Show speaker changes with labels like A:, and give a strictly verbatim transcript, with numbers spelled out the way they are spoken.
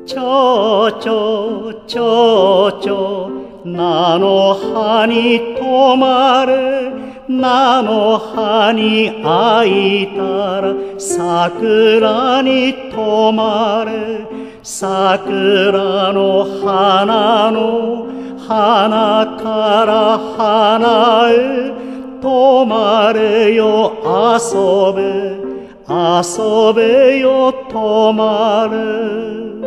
A: ちょちょちょちょ菜の葉に止まれ菜の葉に開いたら桜に止まれ桜の花の花から花へ止まれよ遊べ遊べよ止まれ